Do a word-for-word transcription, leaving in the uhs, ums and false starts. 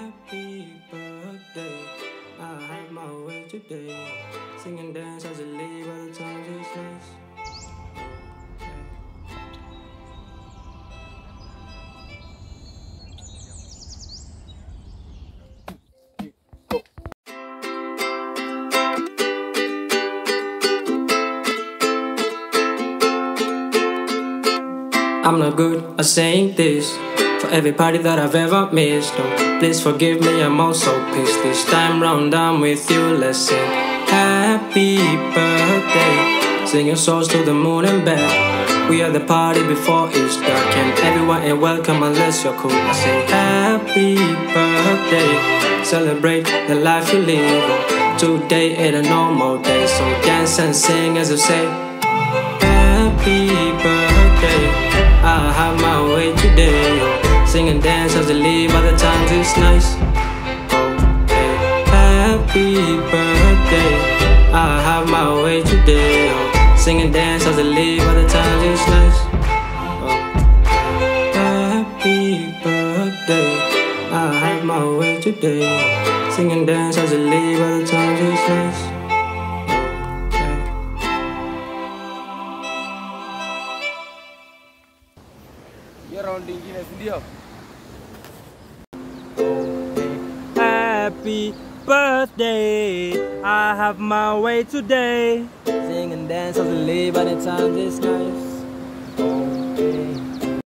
Happy birthday, I have my way today. Sing and dance as I leave by the time it's nice. I'm not good at saying this for every party that I've ever missed. Oh, please forgive me, I'm also pissed. This time round I'm with you, let's sing happy birthday. Sing your souls to the moon and back. We are the party before it's dark, and everyone is welcome unless you're cool. I say happy birthday, celebrate the life you live. Oh, today ain't a normal day, so dance and sing as you say happy birthday. I have my way today, oh. Sing and dance as I leave by the times it's nice. Oh, hey. Happy birthday, I have my way today, oh. Sing and dance as I leave by the times it's nice. Oh, happy birthday, I have my way today. Sing and dance as I leave by the times it's nice. Happy birthday, I have my way today. Sing and dance as I leave by the time it's nice.